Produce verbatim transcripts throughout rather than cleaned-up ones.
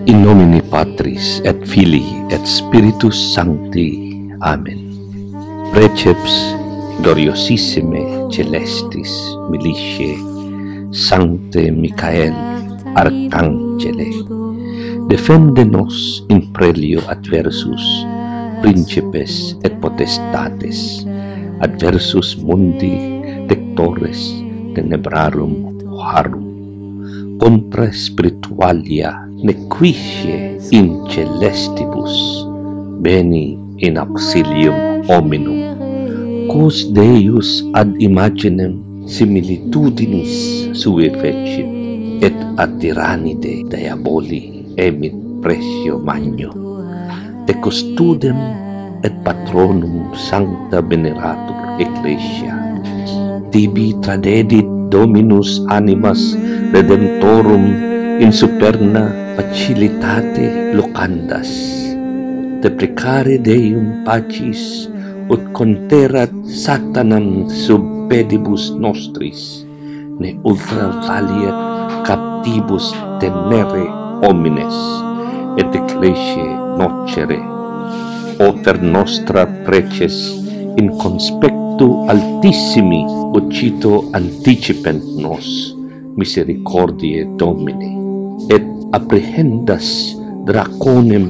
In nomine Patris et Filii et Spiritus Sancti. Amen. Precepts gloriosissime celestis militiae Sancte Michael Arcangele, defende nos in prelio adversus principes et potestates, adversus mundi tectores tenebrarum harum, contra spiritualia nequitie in celestibus, beni in auxilium hominum, quos Deus ad imaginem similitudinis sue fecit, et ad tyrannide diaboli emit pressio magno, de custodem et patronum sancta veneratur ecclesia, tibi tradedit Dominus animas redemptorum in superna facilitate locandas, deprecare Deum pacis ut conterat Satanam sub pedibus nostris, ne ultra valiat captibus tenere homines, et ecclesiae nocere. Oper nostra preces in conspectu altissimi ucito anticipent nos misericordiae Domini, et apprehendas draconem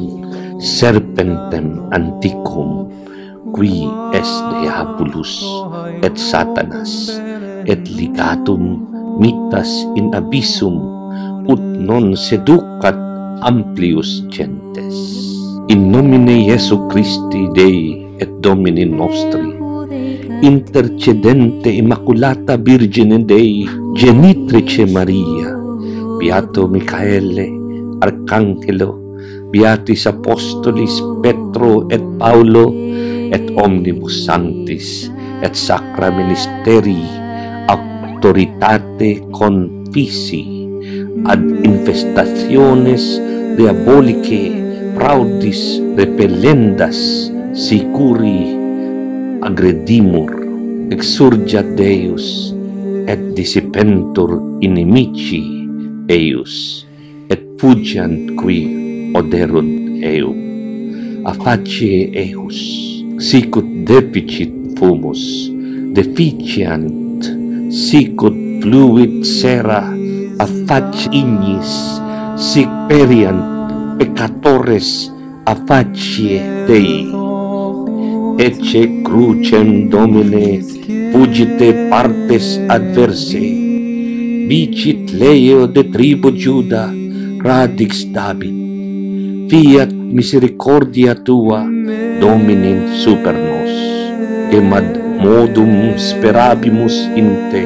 serpentem antiquum, qui est diabolus et Satanas, et ligatum mitas in abyssum, ut non seducat amplius gentes. In nomine Iesu Christi Dei et Domini nostri, intercedente Immaculata Virgine Dei, genitrice Maria, Beato Michaele, Arcangelo, Beatis Apostolis Petro et Paulo, et omnibus sanctis, et sacra ministerii, auctoritate confisi, ad infestationes diabolicae fraudis repellendas sicuri agredimur, exurgat Deus, et dissipentur inimici eius, et fugiant qui oderunt eum. A facie eius, sicut deficit fumus, deficiant, sicut fluit sera, a facie ignis, sic periant peccatores a facie Dei. Ecce crucem Domine fugite partes adverse, vicit leo de tribu Juda radix David, fiat misericordia tua Domine super nos, emad modum sperabimus in te,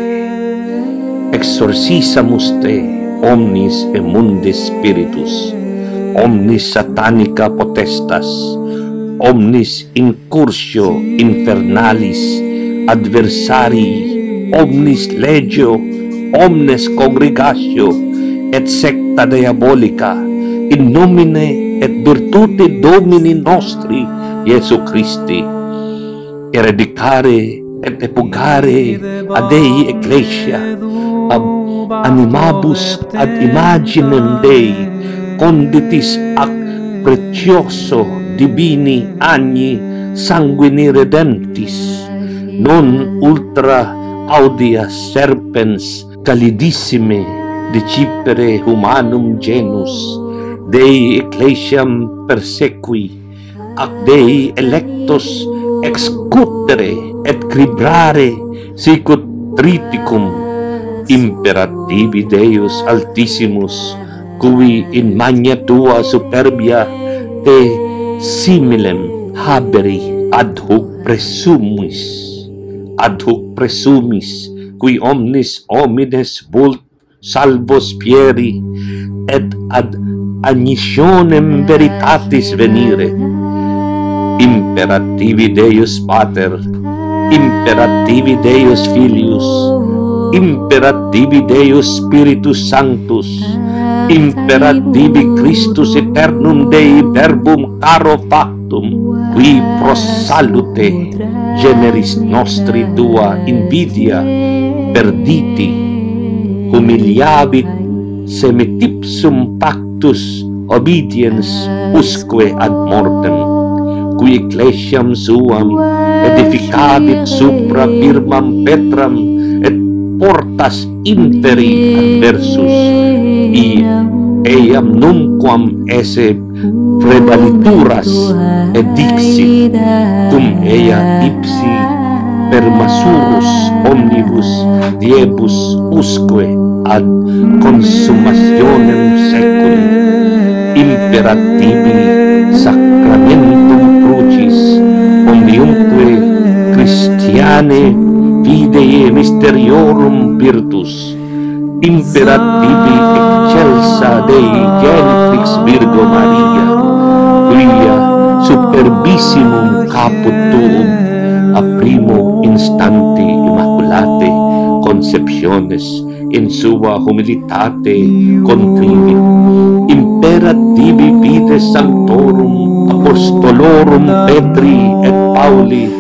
exorcisamus te omnis emmundes spiritus, omnis satanica potestas, omnis incursio infernalis adversarii, omnis legio, omnes congregatio et secta diabolica, in nomine et virtute Domini nostri Iesu Christi, eradicare et epugare ad Dei ecclesia, ab animabus ad imaginem Dei, conditis ac precioso divini agni sanguini redemptis, non ultra audias serpens calidissime decipere humanum genus, Dei ecclesiam persequi, ac Dei electos excutere et cribrare, sicut triticum imperativi Deus altissimus, cui in magna tua superbia te similem haberi ad hoc presumis, ad hoc presumis, qui omnis homines vult salvos fieri, et ad agnissionem veritatis venire. Imperativi Deus Pater, imperativi Deus Filius, imperativi Deus Spiritus Sanctus, imperativi Christus eternum Dei verbum caro factum, qui pro salute generis nostri tua invidia perditi, humiliavit semitipsum pactus obediens usque ad mortem, qui ecclesiam suam edificabit supra firmam petram, et portas interi adversus, i eiam numquam esse prevalituras edixit, cum ea ipsi permasurus omnibus diebus usque ad consummationem seculi imperativi sacramentum crucis omniumque Christiane fidei mysteriorum virtus imperativi excelsa Dei Genitrix Virgo Maria, quia superbissimum caput tuum a primo instanti immaculate conceptiones in sua humilitate contrivit, imperativi fides sanctorum apostolorum Petri et Pauli,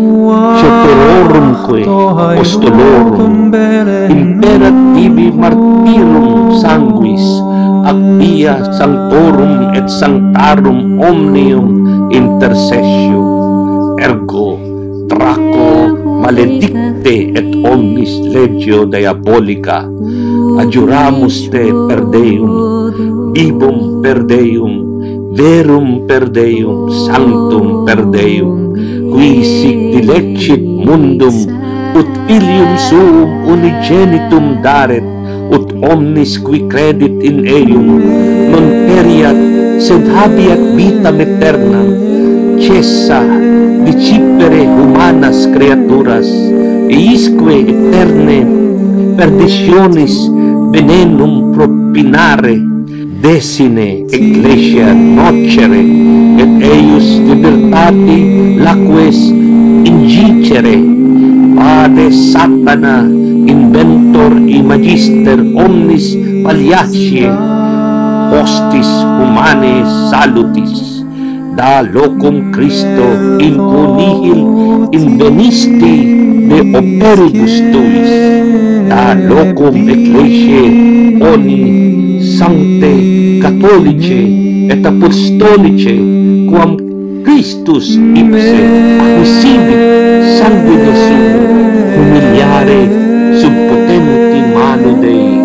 ceterorumque apostolorum, imperativi martyrum sanguis, ac via sanctorum et sanctarum omnium intercessio, ergo Draco maledicte et omnis legio diabolica adjuramus te per Deum, vivum per Deum, verum per Deum, sanctum per Deum, qui sic dilecit mundum, ut filium suum unigenitum daret, ut omnis qui credit in eum non periat, sed habeat vitam aeternam. Cessa dicipere humanas creaturas, eisque eterne perditionis venenum propinare, decine ecclesia nocere, et eius libertati laques ingicere, pade satana inventor i magister omnis palliacie, hostis humanae salutis, da locum Christo in nihil invenisti de operibus tuis, da locum ecclesiae oni sancte catholice et apostolice, quam Christus ipse acquisibit sanguine suo, humiliare sub potenti mano Dei,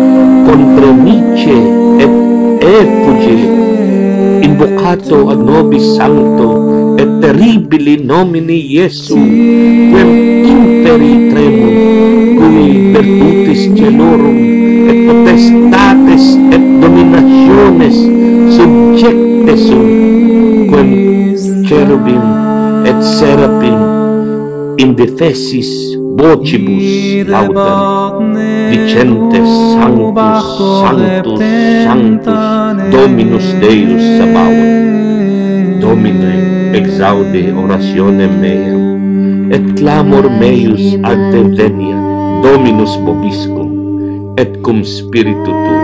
contremice et effuge, invocato ad nobis sancto et terribili nomini Iesu, quem imperi tremum, cui virtutis celorum et potestates et dominationes subjecte sunt, quem cherubim et serapim indefessis vocibus laudant, dicentes sanctus, sanctus, sanctus, Dominus Deus Sabaoth. Domine, exaude orationem meam, et clamor meius ad te veniat, Dominus vobiscum, et cum spiritu tuo.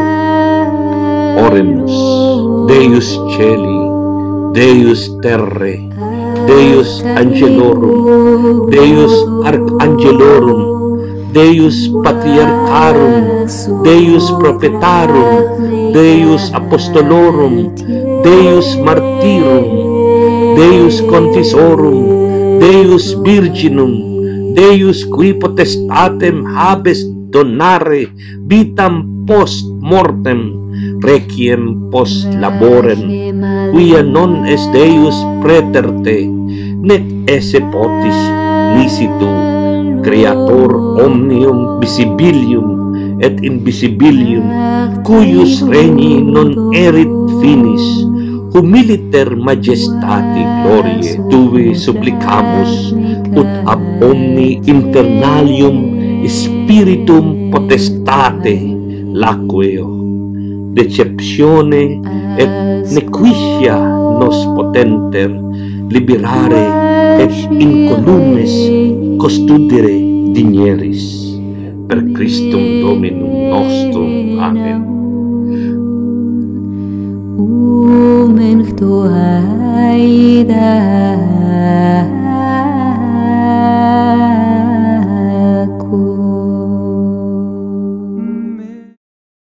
Oremus, Deus celi, Deus terre, Deus angelorum, Deus archangelorum, Deus patriarcharum, Deus prophetarum, Deus apostolorum, Deus martyrum, Deus confisorum, Deus virginum, Deus qui potestatem habes donare vitam post mortem, requiem post laborem, quia non est Deus praeter te, nec esse potis licitu, creator omnium visibilium et invisibilium, cuius regni non erit finis, humiliter majestati gloriae tui supplicamus, ut ab omni internalium spiritum potestate laqueo, deceptione et nequitia nos potenter liberare et incolumes custodire digneris, per Christum Dominum nostrum. Amen. Umen